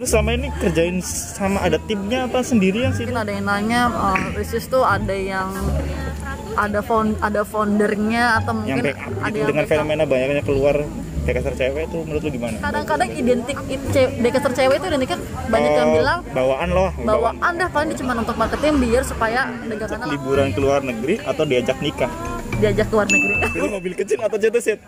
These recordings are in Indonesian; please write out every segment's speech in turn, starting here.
Lu selama ini kerjain sama ada timnya apa sendirian sih? Mungkin ada yang nanya, Risis tuh ada yang ada foundernya atau mungkin Yang ada yang dengan fenomena banyaknya keluar Dekaster cewek itu menurut lu gimana? kadang-kadang identik Dekaster cewek itu identiknya banyak yang bilang bawaan dah, paling cuma untuk marketing biar supaya dagangannya liburan ke luar negeri atau diajak nikah. diajak ke luar negeri. Pilih mobil kecil atau jatuh set?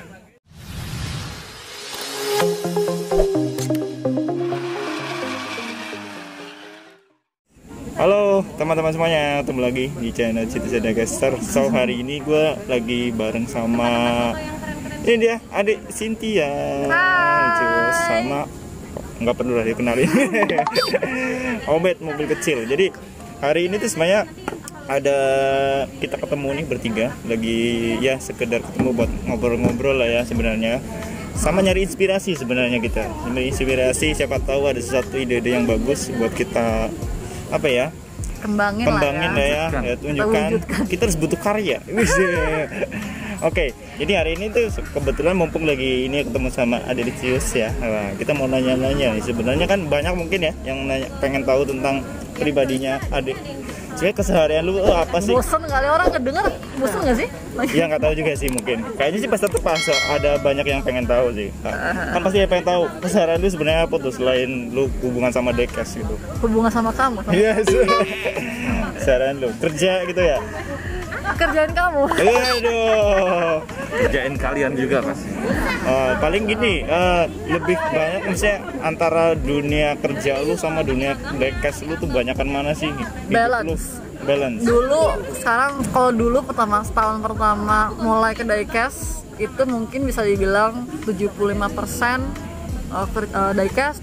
Halo teman-teman semuanya, ketemu lagi di channel Citizen Dekaster. So hari ini gue lagi bareng sama ini dia adik Cynthia. Hai. Sama nggak perlu lah dikenalin. Obet mobil kecil. Jadi hari ini tuh sebenarnya ada kita ketemu nih bertiga, lagi ya sekedar ketemu buat ngobrol-ngobrol lah ya sebenarnya. Sama nyari inspirasi sebenarnya kita. Nyari inspirasi, siapa tahu ada sesuatu ide-ide yang bagus buat kita apa ya? Kembangin lah ya, tunjukkan kita harus butuh karya. Oke, jadi hari ini tuh kebetulan mumpung lagi ini ketemu sama Adelicious ya. Nah, kita mau nanya-nanya nih. Sebenarnya kan banyak mungkin ya yang nanya, pengen tahu tentang pribadinya Adik. Sebenarnya keseharian lu apa sih? Bosan kali orang kedenger, bosan nggak sih? Iya nggak tahu juga sih mungkin. Kayaknya sih pas ada banyak yang pengen tahu sih. Kan pasti pengen tahu keseharian lu sebenarnya apa tuh selain lu hubungan sama Dekes gitu. Hubungan sama kamu? Iya. Keseharian lu kerja gitu ya? Kerjaan kamu? Aduh. Kerjain kalian juga pasti. Paling gini, lebih banyak misalnya antara dunia kerja lu sama dunia Dekes lu tuh banyakan mana sih? Balance. Dulu, sekarang kalau dulu setahun pertama mulai ke Diecast itu mungkin bisa dibilang 75% Diecast,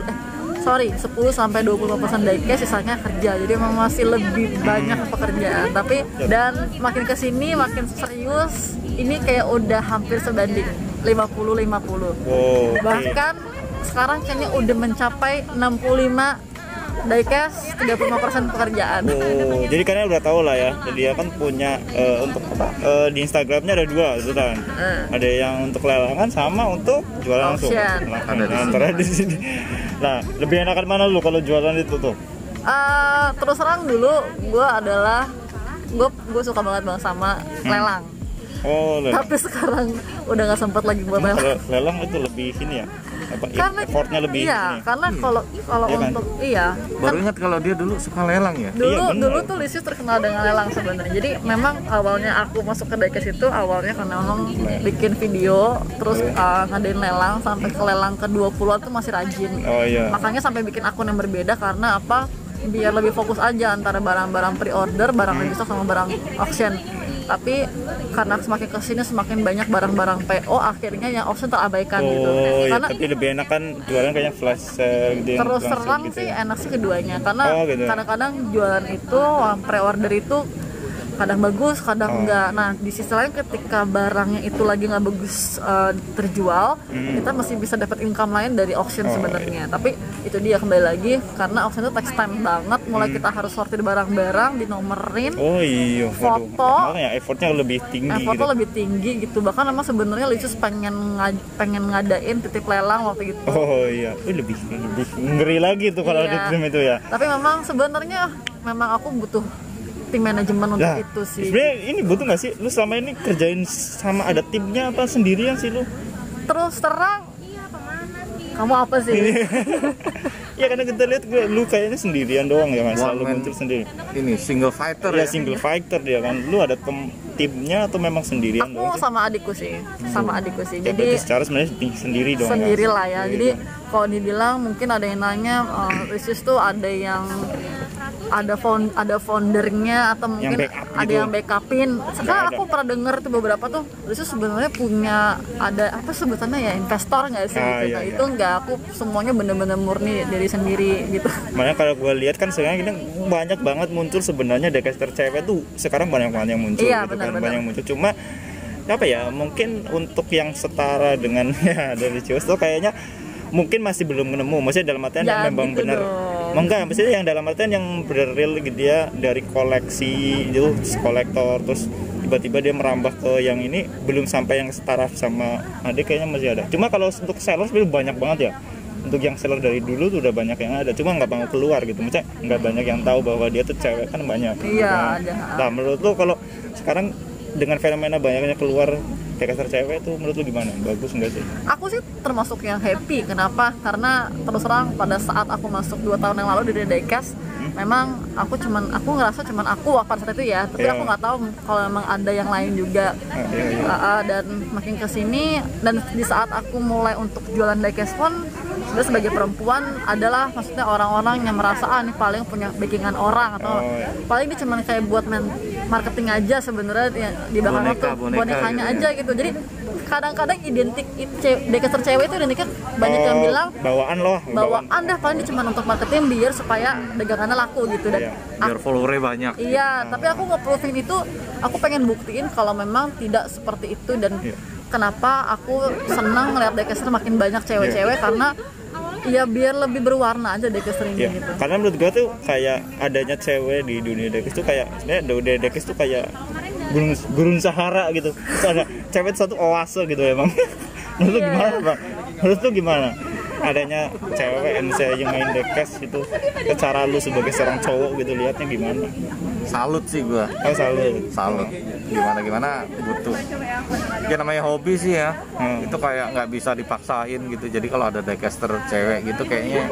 10-20% Diecast, sisanya kerja. Jadi memang masih lebih banyak pekerjaan. Tapi dan makin kesini makin serius, ini kayak udah hampir sebanding 50-50. Oh, bahkan sekarang kayaknya udah mencapai 65 Diecast, 35% pekerjaan. Oh, jadi kalian udah tahu lah ya. Dia kan punya untuk di Instagramnya ada dua gitu kan. Ada yang untuk lelangan sama untuk jualan langsung. Antara di sini. Nah, lebih enakan mana lu kalau jualan itu tuh? Terus terang dulu gue suka banget sama lelang. Oh, lelang. Tapi sekarang udah nggak sempat lagi buat lelang. Kalau lelang itu lebih ini ya. Karena effortnya lebih iya, ini. Karena kalau Iya kan? untuk iya. Baru ingat kalau dia dulu suka lelang ya. Dulu tuh Lisius terkenal dengan lelang sebenarnya. Jadi memang awalnya aku masuk ke Diecast itu awalnya karena memang bikin video terus ngadain lelang sampai ke lelang ke-20-an tuh masih rajin. Oh iya. Makanya sampai bikin akun yang berbeda karena apa? Biar lebih fokus aja antara barang-barang pre-order, barang restock sama barang auction. Tapi karena semakin kesini semakin banyak barang-barang PO, akhirnya yang auction terabaikan gitu. Karena tapi lebih enak kan jualan kayak flash sale gitu. Terus terang gitu sih ya? Enak sih keduanya karena gitu. Kadang-kadang jualan itu pre-order itu kadang bagus, kadang enggak. Nah di sisi lain ketika barangnya itu lagi nggak bagus terjual, kita masih bisa dapat income lain dari auction sebenarnya. Tapi itu dia kembali lagi karena auction itu takes time banget. Mulai kita harus sortir barang-barang, dinomerin, foto, makanya effortnya lebih tinggi. Effortnya lebih tinggi gitu. Bahkan memang sebenarnya Licious pengen ngadain titip lelang waktu itu. Oh iya, lebih ngeri lagi tuh kalau di tim itu ya. Tapi memang sebenarnya aku butuh tim manajemen untuk itu sih. Sebenarnya ini butuh nggak sih? Lu selama ini kerjain sama ada timnya apa sendirian sih lu? Terus terang, kamu apa sih? Ya karena kita lihat lu kayaknya sendirian doang ya kan, selalu muncul sendiri. Ini single fighter ya? Single fighter dia kan. Lu ada timnya atau memang sendirian? Aku sama adikku sih, Jadi secara sebenarnya sendiri dong. Sendiri lah ya. Jadi kalau dibilang mungkin ada yang nanya, Risis tuh ada yang ada foundernya atau mungkin ada yang backupin. Sekarang aku pernah dengar tuh beberapa tuh Risis sebenarnya punya ada apa sebutannya ya, investor nggak sih? Gitu. Iya. Itu nggak, aku semuanya bener-bener murni dari sendiri gitu. Makanya kalau gue lihat kan sekarang kita banyak banget muncul sebenarnya Dekaster cewek tuh sekarang banyak banget yang muncul gitu kan, banyak muncul. Cuma apa ya, mungkin untuk yang setara dengan ya Adelicious tuh kayaknya mungkin masih belum nemu. Maksudnya dalam artian yang memang gitu benar. Enggak, maksudnya yang dalam artian yang benar real dia dari koleksi itu kolektor terus tiba-tiba dia merambah ke yang ini, belum sampai yang setara sama adik kayaknya masih ada. Cuma kalau untuk sellers banyak banget ya. untuk yang seller dari dulu tuh udah banyak yang ada, cuma nggak mau keluar gitu, maksudnya nggak banyak yang tahu bahwa dia tuh cewek kan banyak. Iya, gitu. ada. Nah menurut lo kalau sekarang dengan fenomena banyaknya keluar daycaster cewek tuh menurut lo gimana? Bagus nggak sih? Aku sih termasuk yang happy. Kenapa? Karena terus terang pada saat aku masuk 2 tahun yang lalu di Diecast, memang aku ngerasa aku pada saat itu ya, tapi Iya. aku nggak tahu kalau memang ada yang lain juga. Dan makin kesini, dan di saat aku mulai untuk jualan diecast pun sebenarnya sebagai perempuan adalah maksudnya orang-orang yang merasa ini paling punya backingan orang, atau paling dia cuma kayak buat marketing aja sebenarnya, di belakang itu bonekanya gitu aja gitu. Jadi kadang-kadang identik diecast cewek itu identiknya banyak yang bilang bawaan dah, paling dia cuma untuk marketing biar supaya dagangannya laku gitu. Dan biar followernya banyak. iya, tapi aku nge-proving itu, aku pengen buktiin kalau memang tidak seperti itu. Dan kenapa aku senang ngeliat Diecast makin banyak cewek-cewek, karena ya biar lebih berwarna aja Diecast ini gitu. Karena menurut gue tuh kayak adanya cewek di dunia Diecast tuh kayak sebenarnya dunia Diecast tuh kayak gurun Sahara gitu. Terus ada cewek satu oase gitu emang. Menurut lu gimana, Bang? Menurut lu gimana? Adanya cewek yang main Diecast itu, cara lu sebagai seorang cowok gitu lihatnya gimana? Salut sih gua. Oh, salut. Gimana butuh. Ya namanya hobi sih ya. Itu kayak nggak bisa dipaksain gitu. Jadi kalau ada diecaster cewek gitu kayaknya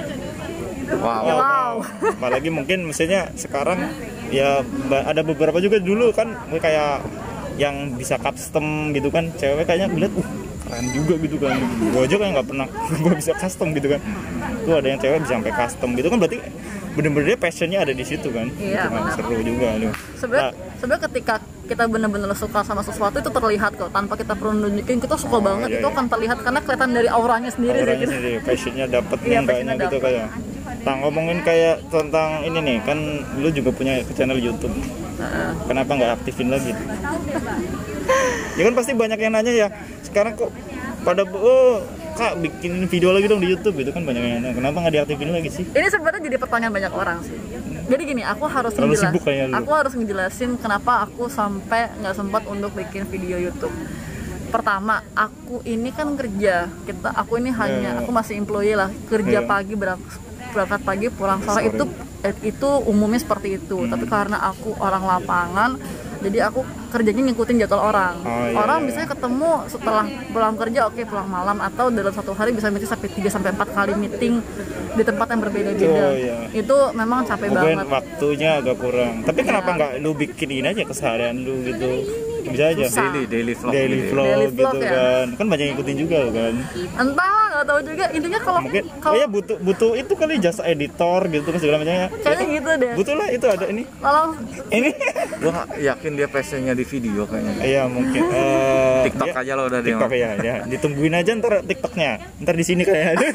wow. Apalagi mungkin mestinya sekarang ya ada beberapa juga dulu kan kayak yang bisa custom gitu kan, cewek kayaknya gue liat keren juga gitu kan. Gue aja kayak nggak pernah gue bisa custom gitu kan. Tuh ada yang cewek bisa sampai custom gitu kan, berarti bener-bener dia passionnya ada di situ kan. Iya, itu kan seru juga loh. Sebenarnya ketika kita benar-benar suka sama sesuatu itu terlihat kok, tanpa kita perlu nunjukin kita suka banget, itu akan terlihat karena kelihatan dari auranya sendiri. Auranya sendiri, passionnya dapet Iya, enggaknya gitu kayak. Nah, ngomongin kayak tentang ini nih, kan lu juga punya channel YouTube. Kenapa nggak aktifin lagi? Ya kan pasti banyak yang nanya ya, sekarang kok pada Kak bikin video lagi dong di YouTube gitu kan, banyak yang nanya. Kenapa nggak diaktifin lagi sih? Ini sebenarnya jadi pertanyaan banyak orang sih. Jadi gini, aku harus ngejelasin kenapa aku sampai nggak sempat untuk bikin video YouTube. Pertama, aku ini kan kerja. Aku ini aku masih employee lah, kerja pagi berangkat pagi pulang sore. Itu umumnya seperti itu. Tapi karena aku orang lapangan, jadi aku kerjanya ngikutin jadwal orang. Orang biasanya ketemu setelah pulang kerja, pulang malam, atau dalam satu hari bisa meeting sampai 3-4 kali meeting di tempat yang berbeda-beda. Itu memang capek banget. Mungkin waktunya agak kurang. Tapi kenapa nggak lu bikinin aja keseharian lu gitu? Bisa aja. Daily vlog gitu ya? Kan banyak yang ngikutin juga kan. Entah, nggak tahu juga. Intinya kalau ya butuh itu kali jasa editor gitu kan segala macamnya. Kayaknya gitu deh. Butuh lah, itu ada ini. Ini gua yakin dia passionnya di video kayaknya. Iya mungkin. TikTok aja lo udah TikTok ya. Ditungguin aja ntar TikToknya. Ntar di sini kayaknya.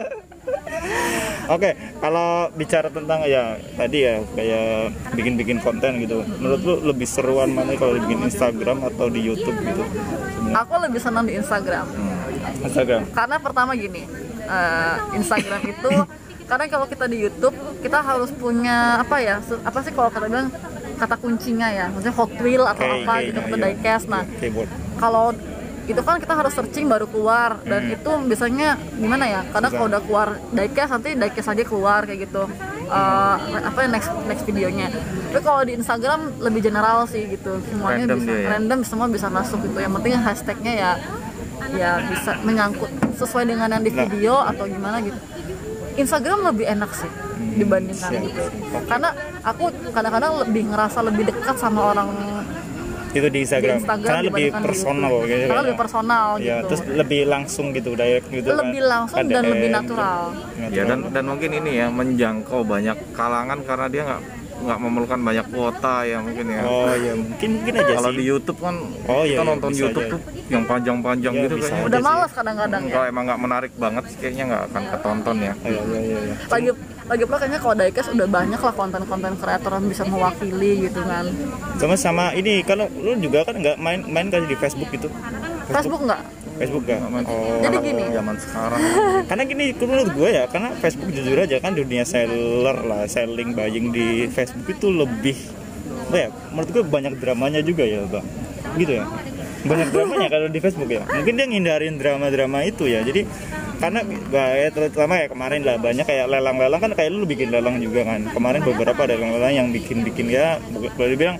Oke, kalau bicara tentang ya tadi ya kayak bikin konten gitu, menurut lu lebih seruan mana kalau bikin Instagram atau di YouTube gitu? Aku lebih senang di Instagram. Karena pertama gini, Instagram itu karena kalau kita di YouTube kita harus punya apa sih kalau kata bilang kata kuncinya ya, maksudnya Hot Wheel atau gitu, atau diecast. Nah, kalau itu kan kita harus searching baru keluar, dan itu biasanya gimana ya, kadang kalau udah keluar diecast nanti diecast aja keluar kayak gitu, next videonya. Tapi kalau di Instagram lebih general sih gitu, semuanya random, semua bisa masuk gitu. Yang penting hashtagnya ya bisa menyangkut sesuai dengan yang di video atau gimana gitu. Instagram lebih enak sih dibandingkan gitu, karena aku kadang-kadang ngerasa lebih dekat sama orang itu di Instagram karena lebih personal gitu. Karena lebih personal gitu. Terus lebih langsung gitu, direct gitu. Lebih langsung dan lebih natural. Ya dan mungkin ini ya menjangkau banyak kalangan karena dia nggak memerlukan banyak kuota ya mungkin ya. Mungkin aja sih. Kalau di YouTube kan kita nonton YouTube tuh yang panjang-panjang gitu kayaknya. Udah malas kadang-kadang. Kalau emang nggak menarik banget kayaknya nggak akan ketonton ya. Lagi pula kayaknya kalau diecast udah banyak lah konten-konten kreator yang bisa mewakili gitu kan. Sama ini kalau lu juga kan nggak main kali di Facebook gitu. Facebook nggak? Facebook nggak? Jadi gini. Zaman sekarang. Karena gini menurut gue ya, karena Facebook jujur aja kan dunia selling buying di Facebook itu lebih menurut gue banyak dramanya juga ya bang. Gitu ya. Banyak dramanya kalau di Facebook ya. Mungkin dia ngindarin drama-drama itu ya. Jadi karena ya, terutama ya kemarin lah banyak kayak lelang-lelang kan, kayak lu bikin lelang juga kan kemarin, beberapa ada lelang-lelang yang bikin ya boleh dibilang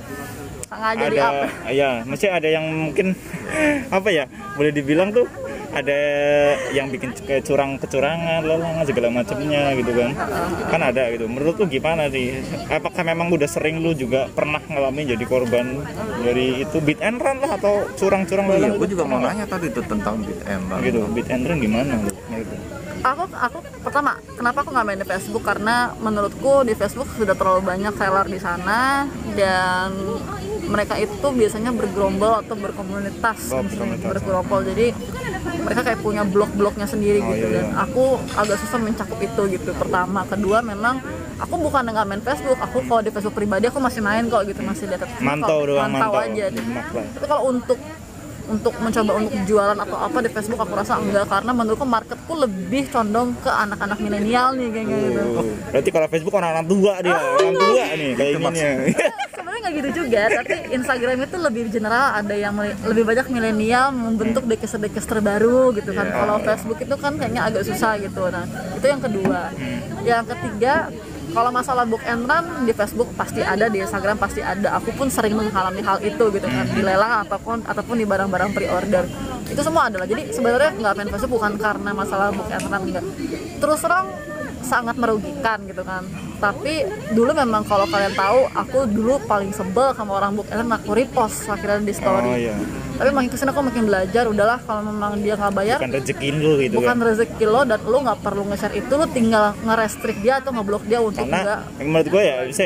ada ya, mesti ada yang mungkin apa ya, boleh dibilang tuh ada yang bikin kecurangan, lelang segala macamnya gitu kan ada gitu. Menurut lu gimana sih? Apakah memang udah sering lu juga pernah ngalamin jadi korban dari itu beat and run lah atau curang-curang lelang? Iya, gue juga mau nanya tadi tuh tentang beat and run. Gitu, beat and run gimana lu? Aku pertama, kenapa aku nggak main di Facebook, karena menurutku di Facebook sudah terlalu banyak seller di sana dan mereka itu biasanya bergerombol atau berkomunitas, bergerombol, jadi mereka kayak punya blog-blognya sendiri gitu. Dan aku agak susah mencakup itu gitu. Pertama, kedua memang aku bukan nggak main Facebook, aku kalau di Facebook pribadi aku masih main kok gitu, masih lihat mantau aja gitu. Tapi kalau untuk mencoba untuk jualan atau apa di Facebook aku rasa enggak, karena menurutku marketku lebih condong ke anak-anak milenial nih kayaknya gitu. Berarti kalau Facebook orang tua dia, orang tua nih kayak gini. Sebenarnya nggak gitu juga, tapi Instagram itu lebih general, ada yang lebih banyak milenial membentuk dekes-dekes terbaru gitu kan. Kalau Facebook itu kan kayaknya agak susah gitu. Nah, itu yang kedua. Yang ketiga, kalau masalah book and run di Facebook pasti ada, di Instagram pasti ada. Aku pun sering mengalami hal itu gitu kan, di lelang ataupun di barang-barang pre-order. Itu semua adalah. Jadi sebenarnya nggak main Facebook bukan karena masalah book and run, enggak. Terus terang sangat merugikan gitu kan. Tapi dulu memang kalau kalian tahu, aku dulu paling sebel sama orang book and run, aku repost akhirnya di story. Tapi makin kesini aku makin belajar, udahlah kalau memang dia nggak bayar, bukan rezeki lu gitu bukan rezeki lo, dan lo nggak perlu nge-share itu, lo tinggal nge-restrict dia atau nge-block dia untuk karena menurut gue ya bisa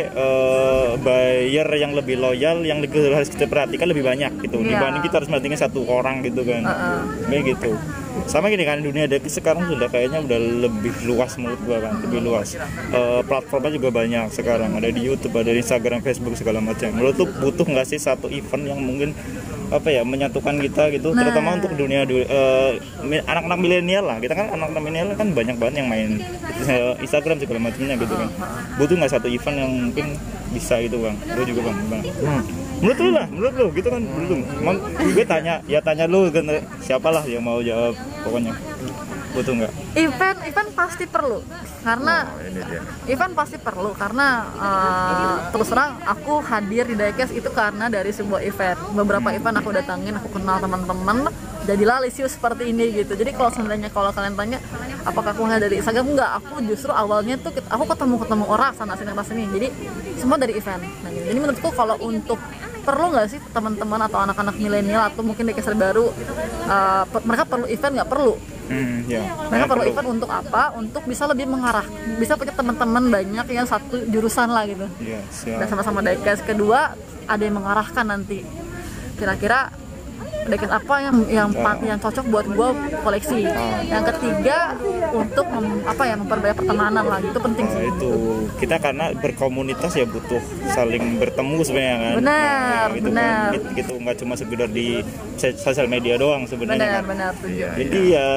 buyer yang lebih loyal, yang harus kita perhatikan lebih banyak gitu dibanding kita harus merhatiin satu orang gitu kan. Kayak gitu. Sama gini kan, dunia dekis sekarang sudah kayaknya udah lebih luas menurut gua kan, lebih luas. Platformnya juga banyak sekarang, ada di YouTube, ada di Instagram, Facebook segala macam. Menurut lu butuh nggak sih satu event yang mungkin apa ya menyatukan kita gitu, terutama untuk dunia anak-anak milenial lah. Kita kan anak-anak milenial kan banyak banget yang main Instagram segala macamnya gitu kan. Butuh nggak satu event yang mungkin bisa gitu bang? Lu juga bang. Menurut lu gitu kan, belum. Gue tanya lu kan, siapalah yang mau jawab pokoknya. Butuh nggak? Event pasti perlu, karena event pasti perlu karena terus terang aku hadir di Diecast itu karena dari sebuah event. Beberapa event aku datangin, aku kenal teman-teman, jadilah Lisius seperti ini gitu. Jadi kalau seandainya kalau kalian tanya apakah aku hanya dari Instagram, enggak, aku justru awalnya tuh aku ketemu orang sana sini. Jadi semua dari event. Nah, jadi menurutku kalau untuk perlu nggak sih teman-teman atau anak-anak milenial atau mungkin Diecast baru, mereka perlu event nggak perlu? Mereka perlu event untuk apa? Untuk bisa lebih mengarah, bisa punya teman-teman banyak yang satu jurusan lah gitu, dan sama-sama Diecast. Kedua, ada yang mengarahkan nanti kira-kira Diecast apa yang cocok buat gue koleksi. Yang ketiga, untuk memperbanyak pertemanan lah, itu penting sih. Itu kita karena berkomunitas ya butuh saling bertemu sebenarnya kan. Benar. Gitu nggak cuma sekedar di sosial media doang sebenarnya. Benar. Jadi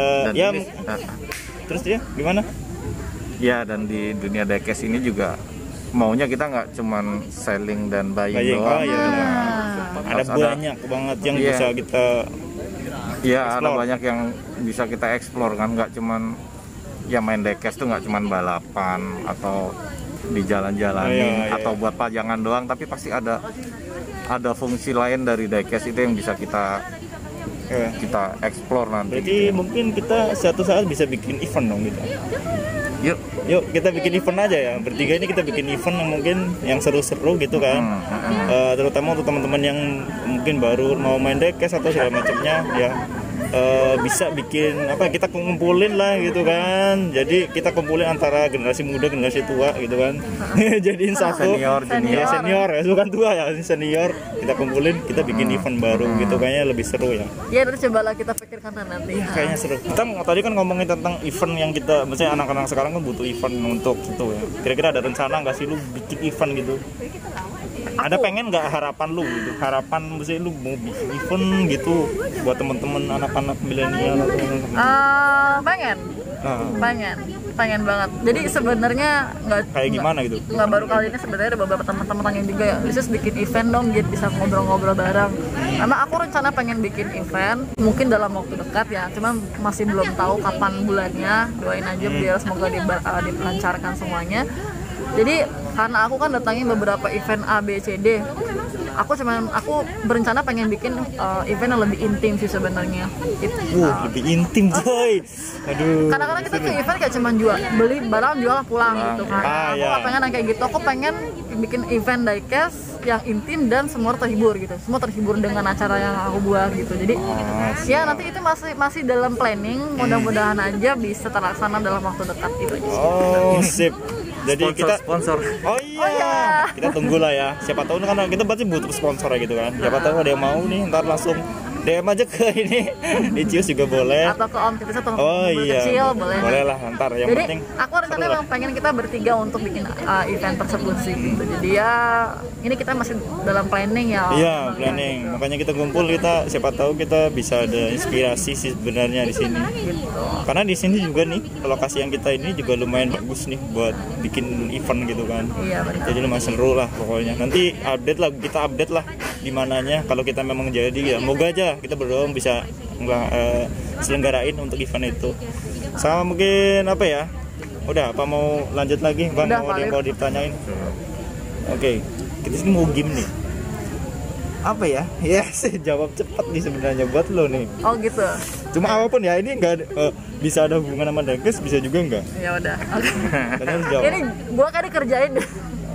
terus dia gimana? Ya, dan di dunia Diecast ini juga maunya kita nggak cuman selling dan buying doang. Ada banyak banget yang bisa kita ada banyak yang bisa kita explore kan, nggak cuman ya main Diecast tuh nggak cuman balapan atau di jalan-jalanin atau buat pajangan doang, tapi pasti ada fungsi lain dari Diecast itu yang bisa kita explore nanti. Jadi mungkin kita suatu saat bisa bikin event dong gitu. Yuk kita bikin event aja ya, bertiga ini kita bikin event yang mungkin yang seru-seru gitu kan. Terutama untuk teman-teman yang mungkin baru mau main Diecast atau segala macamnya ya, bisa bikin kita kumpulin lah gitu kan. Jadi kita kumpulin antara generasi muda, generasi tua gitu kan. Jadiin satu senior ya, bukan tua ya, senior. Kita kumpulin, kita bikin event baru gitu, kayaknya lebih seru ya. Ya, nanti cobalah kita pikirkan nanti. Kayaknya seru. Kita tadi kan ngomongin tentang event yang kita, maksudnya anak-anak sekarang kan butuh event untuk itu ya. Kira-kira ada rencana nggak sih lu bikin event gitu? Ada pengen nggak harapan lu gitu? Harapan maksudnya lu mau bikin event gitu buat teman-teman anak-anak milenial atau pengen. pengen banget. Jadi sebenarnya kayak gimana gitu? Nggak baru kali ini, sebenarnya ada beberapa teman-teman tanya juga ya, Lisis bikin event dong biar bisa ngobrol-ngobrol bareng. Karena aku rencana pengen bikin event mungkin dalam waktu dekat ya, cuma masih belum tahu kapan bulannya. Doain aja biar semoga dilancarkan semuanya. Jadi karena aku kan datangin beberapa event A, B, C, D, aku berencana pengen bikin event yang lebih intim sih sebenarnya. Lebih intim coy. Aduh. Kadang-kadang kita tuh event kayak cuman beli barang jual pulang gitu kan. Aku gak pengen yang kayak gitu. Aku pengen bikin event diecast yang intim dan semua terhibur gitu. Semua terhibur dengan acara yang aku buat gitu. Jadi ya nanti itu masih dalam planning. Mudah-mudahan aja bisa terlaksana dalam waktu dekat itu aja. Oh, sip. Jadi sponsor. Oh iya. Kita tunggulah ya. Siapa tahu kan kita berarti butuh sponsor ya gitu kan. Siapa tahu ada yang mau nih, ntar langsung DM aja ke ini. Di Cius juga boleh. Atau ke Om Tirta atau Mobil Kecil boleh. Boleh lah ntar yang jadi, penting. Aku rencana memang pengen kita bertiga untuk bikin event tersebut sih gitu. Jadi ya ini kita masih dalam planning ya. Iya, planning. Makanya kita kumpul, kita siapa tahu kita bisa ada inspirasi sih sebenarnya di sini. Gitu. Karena di sini juga nih lokasi yang kita ini juga lumayan bagus nih buat bikin event gitu kan. Iya benar. Jadi lumayan seru lah pokoknya. Nanti kita update lah di mananya kalau kita memang jadi ya. Moga aja kita berdoa bisa selenggarain untuk event itu. Sama mungkin apa ya? Udah apa mau lanjut lagi Bang? Mau ditanyain? Oke, kita sih mau game nih. Apa ya? Ya sih jawab cepat nih sebenarnya buat lo nih. Oh gitu. Cuma apapun ya, ini enggak bisa ada hubungan sama Dankes, bisa juga enggak? Ya udah. Okay. Ini gua kan dikerjain deh.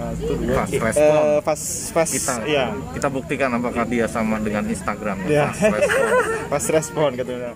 Kita buktikan apakah dia sama dengan Instagram ya. Fast respon katanya.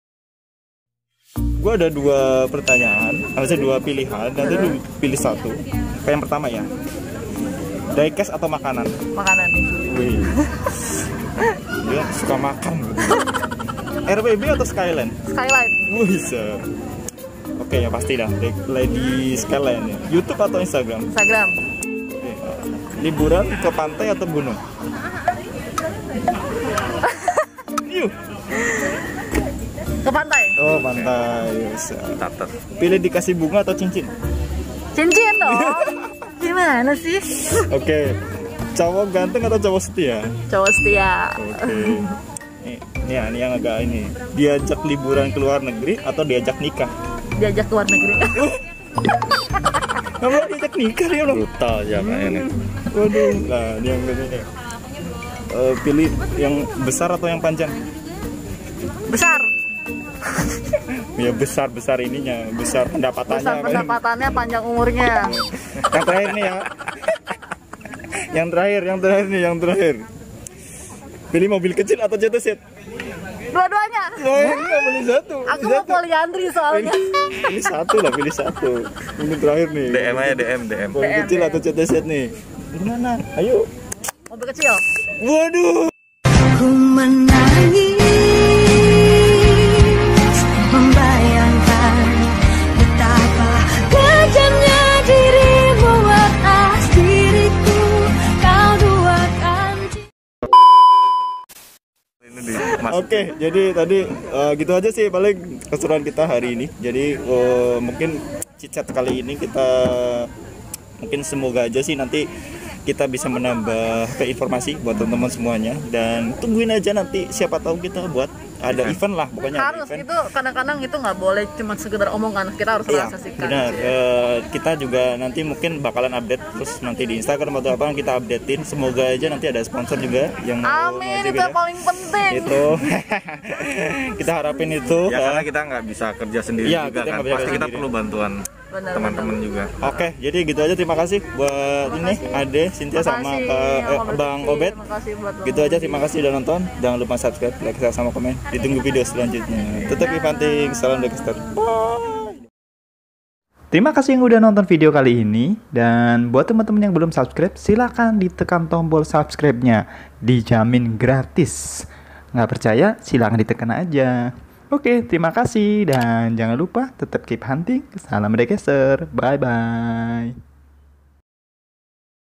Gue ada dua pertanyaan, maksudnya dua pilihan, nanti lu pilih satu. Kayak yang pertama ya, diecast atau makanan? Makanan. Wih, dia suka makan. RBB atau Skyline? Skyline. Bisa. Oke ya pasti dah, Lady Skyline ya. YouTube atau Instagram? Instagram. Liburan ke pantai atau gunung? Yuk. Ke pantai. Oh pantai. Bisa. Pilih dikasih bunga atau cincin? Cincin dong. Gimana sih? Oke. Cowok ganteng atau cowok setia? Cowok setia. Oke. Ini yang agak ini. Diajak liburan ke luar negeri atau diajak nikah? Diajak ke luar negeri. Kamu diajak nikah ya lo? Brutal ya kayaknya. Waduh, nah ini yang ini. Pilih yang besar atau yang panjang? Besar. Ya besar ininya, besar pendapatannya. Besar pendapatannya, panjang umurnya. Yang terakhir nih ya. yang terakhir. Pilih mobil kecil atau jatuh set? Dua-duanya. Oh, enggak pilih satu. Aku mau poliandri soalnya. Pilih satu. Ini terakhir nih. DM aja DM. Mobil kecil atau jatuh set nih? Gimana? Ayo. Mobil kecil. Waduh. Ku menangis membayangkan betapa kejamnya dirimu atas diriku, kau duakan. Oke, jadi tadi gitu aja sih paling keseruan kita hari ini. Jadi mungkin chit-chat kali ini kita mungkin semoga aja sih nanti kita bisa menambah ke informasi buat teman-teman semuanya, dan tungguin aja nanti siapa tahu kita buat ada event lah pokoknya. Harus event. itu kadang-kadang itu nggak boleh cuma sekedar omongan, kita harus realisasikan. Benar. Kita juga nanti mungkin bakalan update terus nanti di Instagram atau apa kita updatein. Semoga aja nanti ada sponsor juga yang amin, itu yang paling penting. Itu kita harapin itu. Ya karena kita nggak bisa kerja sendiri ya, juga kan. Pasti kita perlu bantuan teman-teman juga. Oke, jadi gitu aja, terima kasih buat ini Ade, Cynthia sama Bang Obet. Gitu aja, terima kasih udah nonton. Jangan lupa subscribe, like, share, sama komen. Ditunggu video selanjutnya. Tetap Ivanting, salam Dexter. Bye. Terima kasih yang udah nonton video kali ini. Dan buat teman-teman yang belum subscribe, silakan ditekan tombol subscribe-nya. Dijamin gratis. Nggak percaya, silakan ditekan aja. Oke, terima kasih dan jangan lupa tetap keep hunting. Salam Dexter. Bye bye.